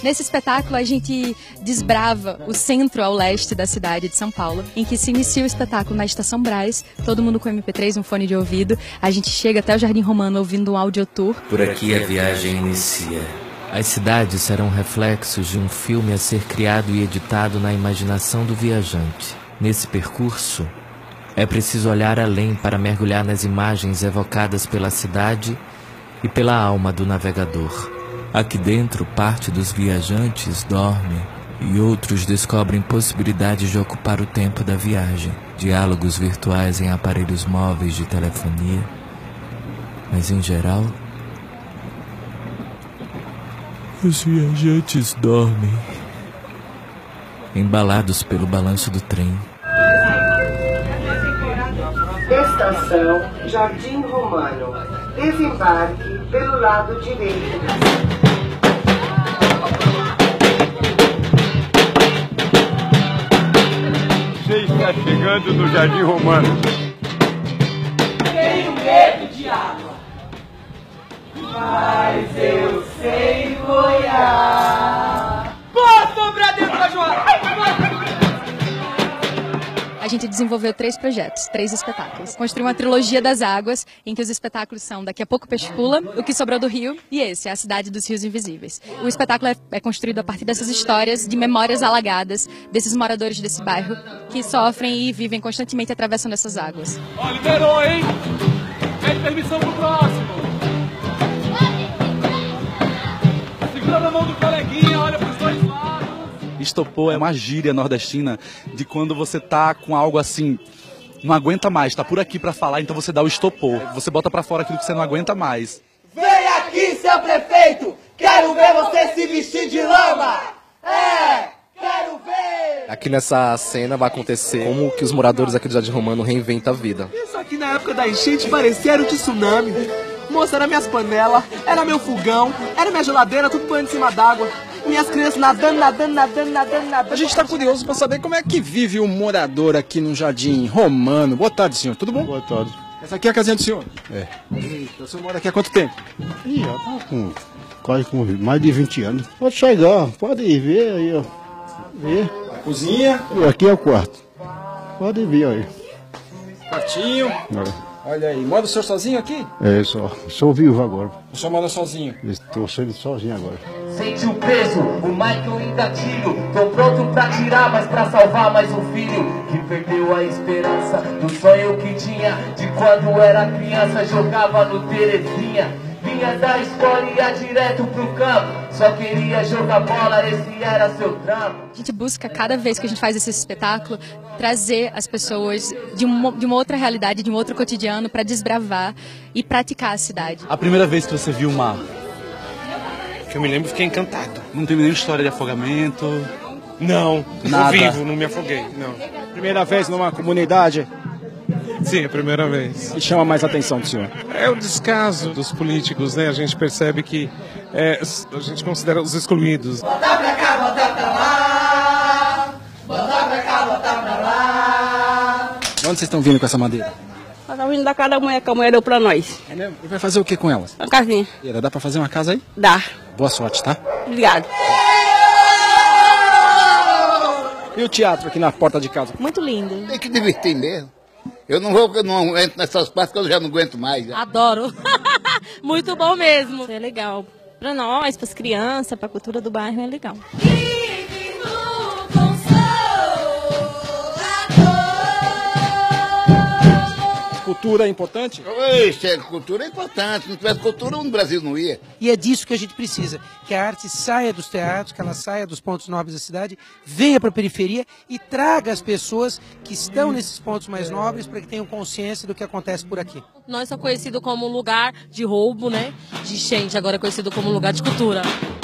Nesse espetáculo a gente desbrava o centro ao leste da cidade de São Paulo, em que se inicia o espetáculo na Estação Brás, todo mundo com MP3, um fone de ouvido. A gente chega até o Jardim Romano ouvindo um audiotour. Por aqui a viagem inicia. As cidades serão reflexos de um filme a ser criado e editado na imaginação do viajante. Nesse percurso, é preciso olhar além para mergulhar nas imagens evocadas pela cidade e pela alma do navegador. Aqui dentro, parte dos viajantes dorme e outros descobrem possibilidades de ocupar o tempo da viagem. Diálogos virtuais em aparelhos móveis de telefonia. Mas, em geral, os viajantes dormem, embalados pelo balanço do trem. Estação Jardim Romano. Desembarque pelo lado direito. Você está chegando no Jardim Romano. Tenho medo de água, mas eu sei boiar. Bota pra dentro da joada! A gente desenvolveu 3 projetos, 3 espetáculos. Construiu uma trilogia das águas, em que os espetáculos são Daqui a Pouco o Peixe Pula, O Que Sobrou do Rio e esse, A Cidade dos Rios Invisíveis. O espetáculo é construído a partir dessas histórias de memórias alagadas desses moradores desse bairro que sofrem e vivem constantemente atravessando essas águas. Ó, liberou, hein? Pede permissão pro próximo. Segura a mão do coleguinha, olha pros dois lados. Estopor é uma gíria nordestina de quando você tá com algo assim, não aguenta mais, tá por aqui pra falar, então você dá o estopor. Você bota pra fora aquilo que você não aguenta mais. Vem aqui, seu prefeito! Quero ver você se vestir de lama! Quero ver! Aqui nessa cena vai acontecer como que os moradores aqui do Jardim Romano reinventam a vida. Isso aqui na época da enchente parecia era o tsunami. Moça, era minhas panelas, era meu fogão, era minha geladeira, tudo banho em cima d'água. Minhas crianças nadando. A gente tá curioso pra saber como é que vive um morador aqui no Jardim Romano. Boa tarde, senhor. Tudo bom? Boa tarde. Essa aqui é a casinha do senhor? É. Eita, o senhor mora aqui há quanto tempo? Ih, já tá com quase com mais de 20 anos. Pode chegar, pode ir ver aí, ó. Ver. A cozinha. E aqui é o quarto. Pode vir aí. Quartinho. Olha aí. Mora o senhor sozinho aqui? É, sou vivo agora. O senhor mora sozinho? Estou sendo sozinho agora. Sente o peso, o Michael em gatilho. Tô pronto pra tirar, mas pra salvar mais um filho que perdeu a esperança do sonho que tinha. De quando era criança, jogava no Terezinha. Vinha da escola e ia direto pro campo. Só queria jogar bola, esse era seu trampo. A gente busca, cada vez que a gente faz esse espetáculo, trazer as pessoas de uma outra realidade, de um outro cotidiano, para desbravar e praticar a cidade. A primeira vez que você viu o mar? Que eu me lembro, fiquei encantado. Não tem nenhuma história de afogamento? Não, Nada. vivo, não me afoguei, não. Primeira vez numa comunidade. Sim, é a primeira vez. Que chama mais atenção do senhor? É o descaso dos políticos, né? A gente percebe que a gente considera os excluídos. Botar pra cá, botar pra lá. Botar pra cá, botar pra lá. De onde vocês estão vindo com essa madeira? Nós estamos vindo da casa da mulher que a mulher deu pra nós. É mesmo? E vai fazer o que com elas? Uma casinha. Dá pra fazer uma casa aí? Dá. Boa sorte, tá? Obrigado. E o teatro aqui na porta de casa? Muito lindo. Tem que divertir mesmo. Eu não entro nessas partes que eu já não aguento mais. Já. Adoro. Muito bom mesmo. É legal. Pra nós, pras crianças, pra cultura do bairro, é legal. Cultura é importante? Ixi, cultura é importante. Se não tivesse cultura, o Brasil não ia. E é disso que a gente precisa, que a arte saia dos teatros, que ela saia dos pontos nobres da cidade, venha para a periferia e traga as pessoas que estão nesses pontos mais nobres para que tenham consciência do que acontece por aqui. Nós somos conhecidos como lugar de roubo, né? De enchente, agora é conhecido como lugar de cultura.